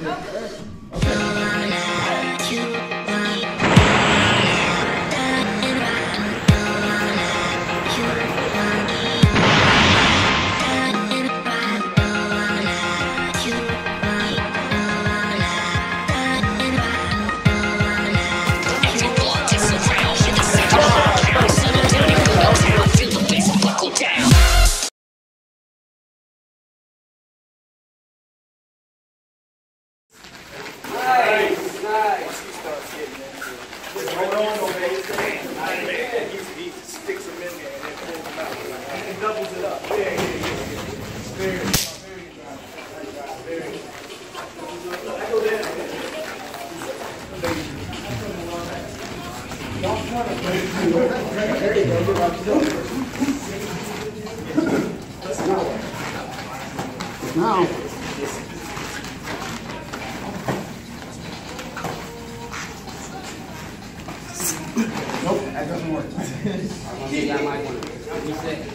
Now. Nope, that doesn't work. Yeah, I might want to reset.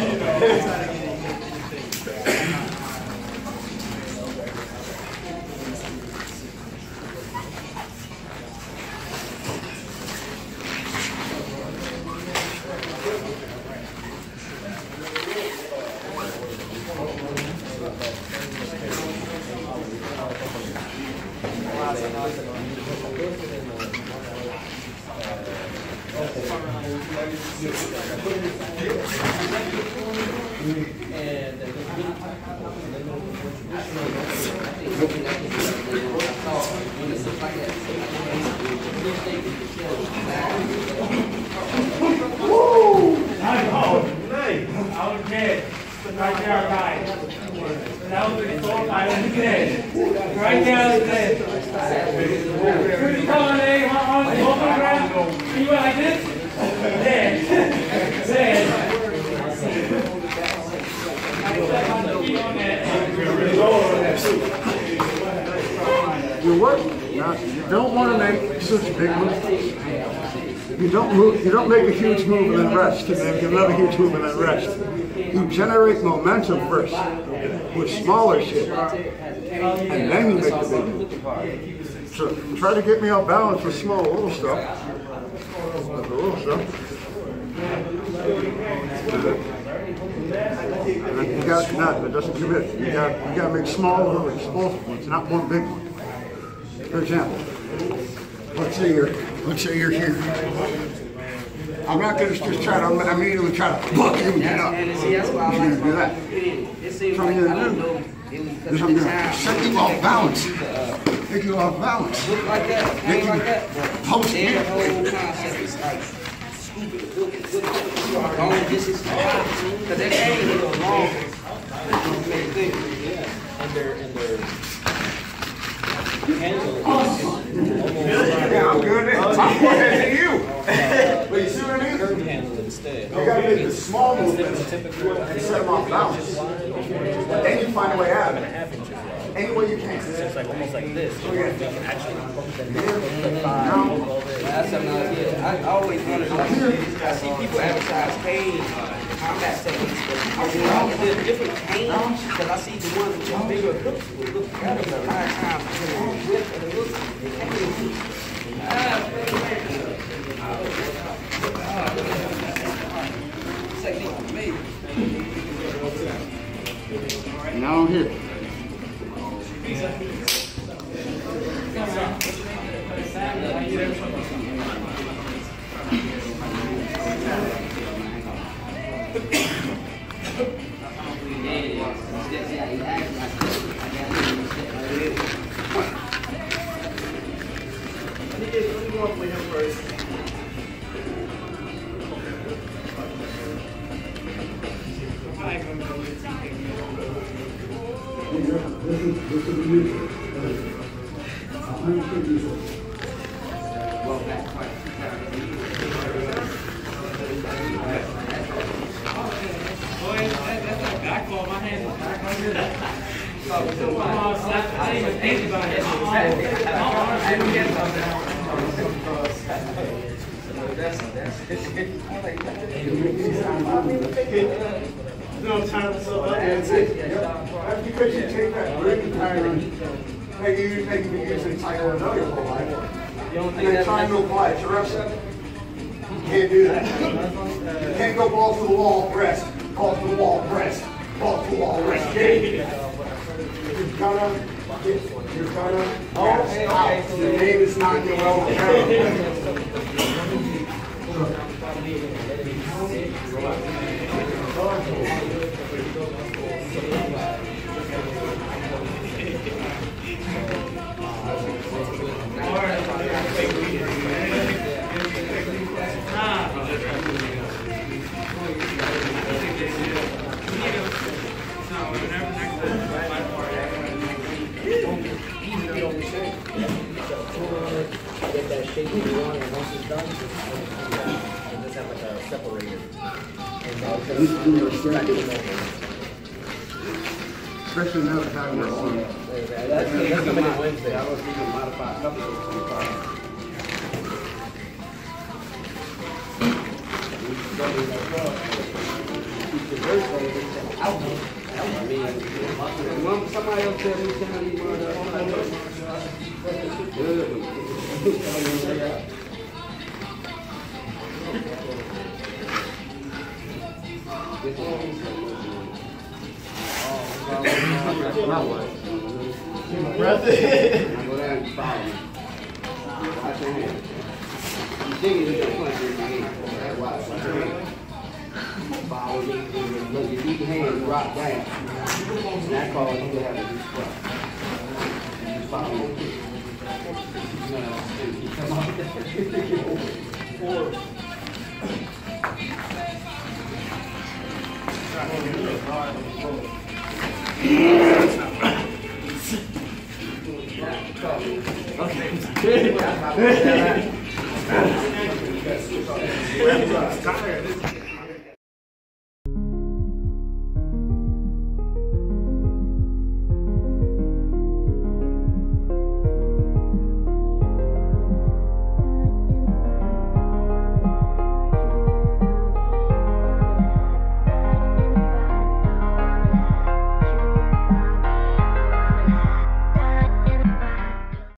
Right there, guys. That was the goal. I was dead. Right there, dead. Pretty calling, eh? On the open ground. You went like this? Dead. Dead. You work. Now, you don't want to make such big moves. You don't move. You don't make a huge move and then rest, and then get another huge move and then rest. You generate momentum first with smaller shit, and then you make the big move. So try to get me off balance with small little stuff. With the little stuff. And then you got that doesn't commit. You got to make small little explosive ones, not one big one. For example, let's say you're here. I'm not going to just try to immediately try to book you and get up. And see, that's why I like do that. It seems So like I'm I don't going know. to set you off balance. Take you off balance. Look like that, hang like that. Post Their whole concept is like stupid. Look, long distance. Because that game is a long. And their handle is Yeah, I'm good. I'm more than you. But you see what I mean? curve handle instead. You got to make the small movements and set them off balance. Then you find a way out of it. Any way you can. It's like almost like this. So you can actually That's another idea. I always wondered, like, I see people advertise pain, combat techniques, but I wonder if there's different pains, because I see the ones with the bigger hooks will look better, but a lot of times the width of the hooks, technique for me. Now I'm here. Let me go up with him first. This is music. That's like back ball. My hand is back under that. I didn't even think about it. I didn't get something. No time to sell that. That's because you take that break time. maybe you usually title another your whole life. And then try and go apply it to wrestling. You can't do that. You can't go ball to the wall, rest. Ball to the wall, rest. Ball to the wall, rest. You're gonna. Oh, okay. The name is not your well. Get that shape you want, and once it's done, just have like a separator. Especially now the time we're on. That's coming in Wednesday. I was going to modify a couple of those. Somebody else tell me Look, your deep hands drop down. And that causes you to have a deep squat. And you follow it. You come up with Okay.